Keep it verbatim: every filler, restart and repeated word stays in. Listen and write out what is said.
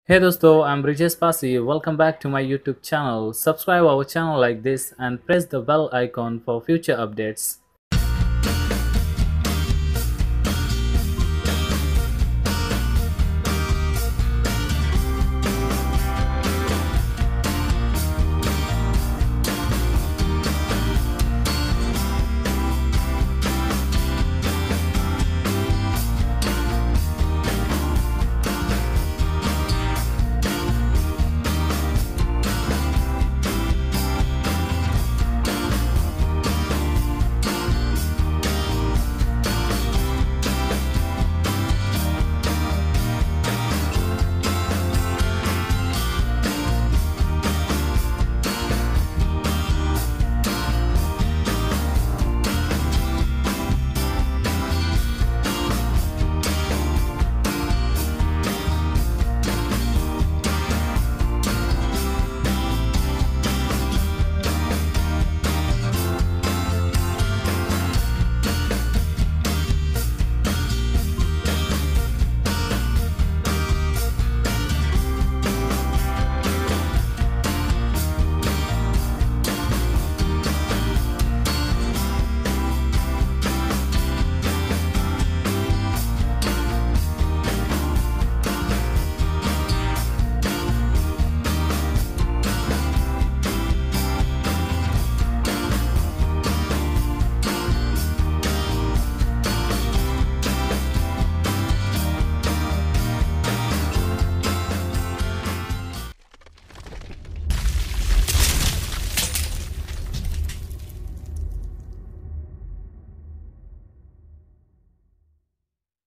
Hey dosto, I'm Brijesh Pasi. Welcome back to my YouTube channel. Subscribe our channel like this and press the bell icon for future updates.